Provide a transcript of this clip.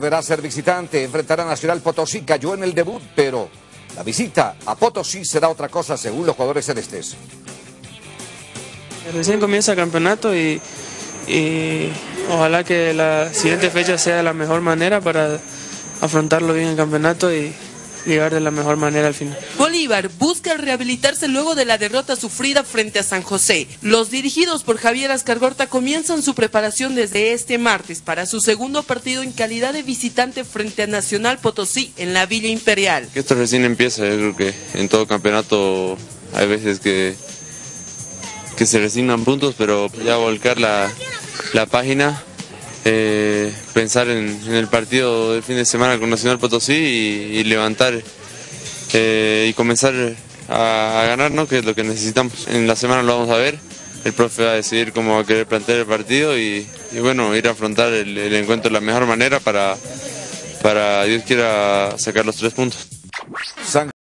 Deberá ser visitante, enfrentará a Nacional Potosí, cayó en el debut, pero la visita a Potosí será otra cosa según los jugadores celestes. Recién comienza el campeonato y ojalá que la siguiente fecha sea la mejor manera para afrontarlo bien el campeonato y llegar de la mejor manera al final. Bolívar busca rehabilitarse luego de la derrota sufrida frente a San José. Los dirigidos por Javier Ascargorta comienzan su preparación desde este martes para su segundo partido en calidad de visitante frente a Nacional Potosí en la Villa Imperial. Esto recién empieza, yo creo que en todo campeonato hay veces que se resignan puntos, pero ya volcar la página, pensar en el partido del fin de semana con Nacional Potosí y levantar y comenzar a ganar, ¿no? Que es lo que necesitamos. En la semana lo vamos a ver, el profe va a decidir cómo va a querer plantear el partido y bueno, ir a afrontar el encuentro de la mejor manera para Dios quiera sacar los 3 puntos.